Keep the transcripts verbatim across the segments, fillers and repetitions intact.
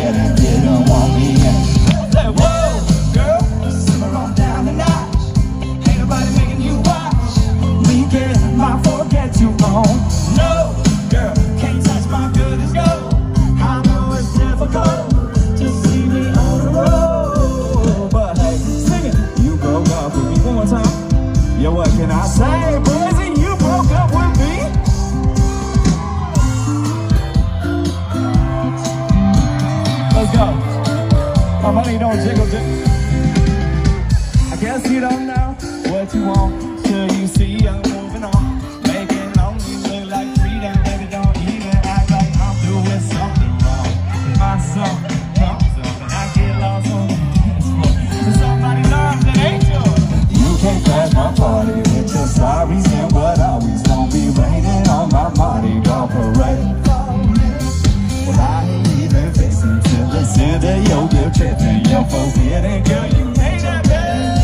said it didn't want me in. Say, whoa, girl, simmer on down the notch. Ain't nobody making you watch me get my forget you on. No, girl, can't touch my good as gold. I know it's difficult to see me on the road, but hey, sing it. You broke up with me one more time. Yeah, what can I say, Boise? You broke up with me. Let's go. My money don't jiggle, jiggle. I guess you don't know what you want till you see I'm moving on. Making on you look like freedom, baby. Don't even act like I'm doing something wrong. My song comes up and I get lost on the dance floor. Somebody loves an angel. You can't crash my party with your sorries and what always gonna be raining on my Mardi Gras parade. Well, I ain't even fixing to listen to your guilt tripping. You're forgetting, girl, you made that bed.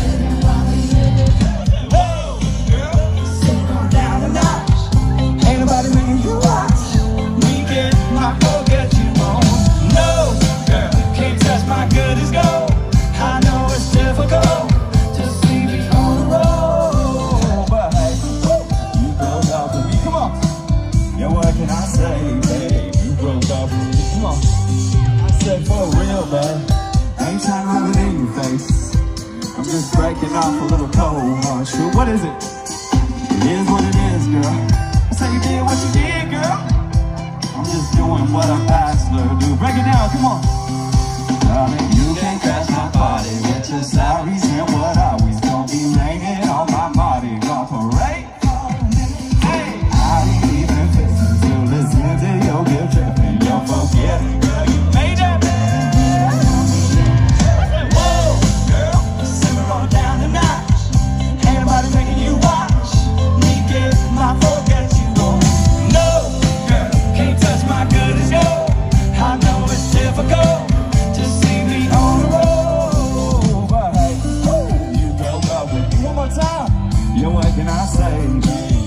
Whoa, girl, sit on down a notch. Ain't nobody making you watch me get my forget you on. No, girl, can't touch my good as gold. I know it's difficult to see me on the road, but hey, woo, you broke up with me. Come on. Yeah, what can I say, babe? You broke up with me. Come on. I said for real, babe. I ain't trying to have it in your face. I'm just breaking off a little cold hard truth. What is it? It is what it is, girl. That's how you did what you did, girl. I'm just doing what a bachelor do. Break it down, come on. Darling, you can't crash my party with your sorries and what always gonna be raining on my Mardi Gras parade. Hey, I ain't even fixing to listen to your guilt tripping. You're forgetting, girl, you made that bed. Whoa, girl, simmer on down the notch. Ain't nobody making you watch me get my forget you on. No, girl, can't touch my good as gold. I know it's difficult to see me on the road, but hey, woo, you broke up with me one more time. Yeah, what can I say, baby?